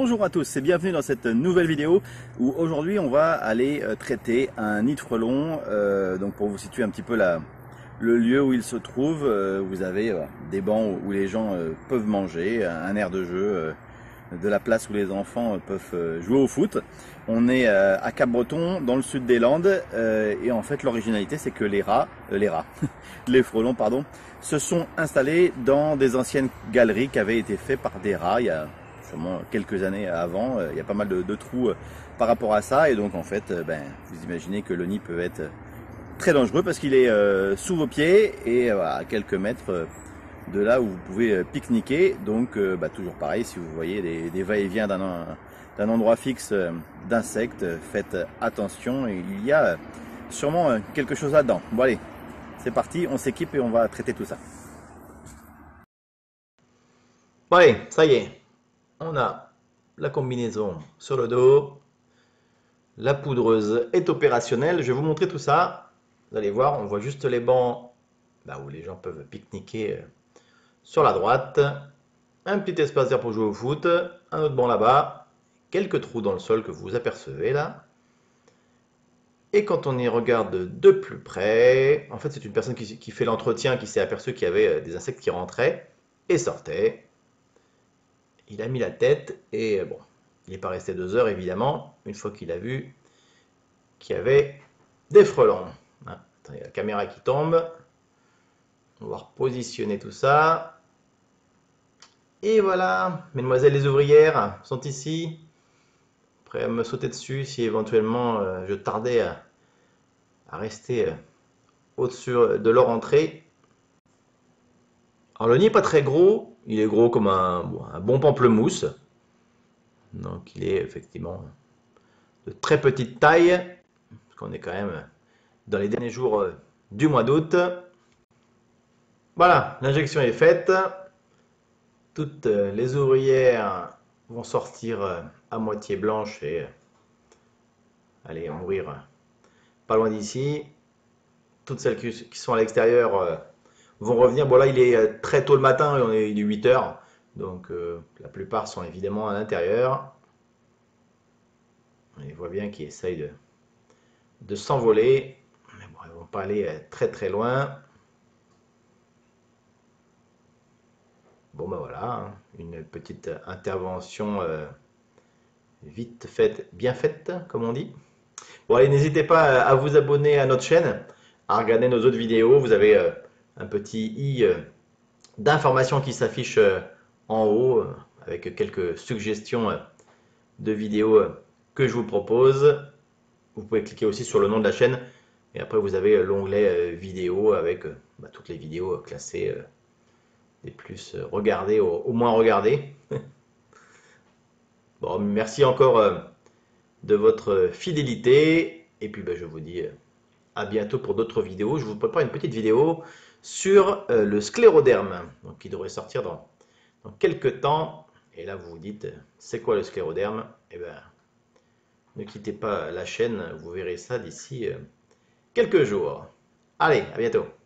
Bonjour à tous et bienvenue dans cette nouvelle vidéo où aujourd'hui on va aller traiter un nid de frelons. Donc pour vous situer un petit peu le lieu où il se trouve, vous avez des bancs où les gens peuvent manger, un aire de jeu, de la place où les enfants peuvent jouer au foot. On est à Cap-Breton dans le sud des Landes et en fait l'originalité c'est que les frelons pardon, se sont installés dans des anciennes galeries qui avaient été faites par des rats il y a sûrement quelques années avant. Il y a pas mal de trous par rapport à ça et donc en fait vous imaginez que le nid peut être très dangereux parce qu'il est sous vos pieds et à quelques mètres de là où vous pouvez pique-niquer. Donc toujours pareil, si vous voyez des va-et-vient d'un endroit fixe d'insectes, faites attention, il y a sûrement quelque chose là-dedans. Bon allez, c'est parti, on s'équipe et on va traiter tout ça. Bon allez, ça y est, on a la combinaison sur le dos, la poudreuse est opérationnelle, je vais vous montrer tout ça. Vous allez voir, on voit juste les bancs où les gens peuvent pique-niquer sur la droite, un petit espace vert pour jouer au foot, un autre banc là-bas, quelques trous dans le sol que vous apercevez là. Et quand on y regarde de plus près, en fait c'est une personne qui fait l'entretien, qui s'est aperçu qu'il y avait des insectes qui rentraient et sortaient. Il a mis la tête et bon, il n'est pas resté 2 heures évidemment, une fois qu'il a vu qu'il y avait des frelons. Attends, il y a la caméra qui tombe. On va repositionner tout ça. Et voilà, mesdemoiselles les ouvrières sont ici, prêtes à me sauter dessus si éventuellement je tardais à rester au-dessus de leur entrée. Alors le nid n'est pas très gros, il est gros comme un bon pamplemousse. Donc il est effectivement de très petite taille, parce qu'on est quand même dans les derniers jours du mois d'août. Voilà, l'injection est faite. Toutes les ouvrières vont sortir à moitié blanches et aller mourir pas loin d'ici. Toutes celles qui sont à l'extérieur vont revenir. Bon là il est très tôt le matin, il est 8 heures, donc la plupart sont évidemment à l'intérieur. On les voit bien qu'ils essayent de s'envoler, mais bon, ils ne vont pas aller très très loin. Bon voilà, hein, une petite intervention vite faite, bien faite, comme on dit. Bon allez, n'hésitez pas à vous abonner à notre chaîne, à regarder nos autres vidéos. Vous avez un petit i d'informations qui s'affiche en haut avec quelques suggestions de vidéos que je vous propose. Vous pouvez cliquer aussi sur le nom de la chaîne et après vous avez l'onglet vidéo avec toutes les vidéos classées des plus regardées au moins regardées. Bon, merci encore de votre fidélité et puis je vous dis à bientôt pour d'autres vidéos. Je vous prépare une petite vidéo sur le scléroderme, donc qui devrait sortir dans quelques temps. Et là vous vous dites c'est quoi le scléroderme? Eh bien ne quittez pas la chaîne, vous verrez ça d'ici quelques jours. Allez, à bientôt.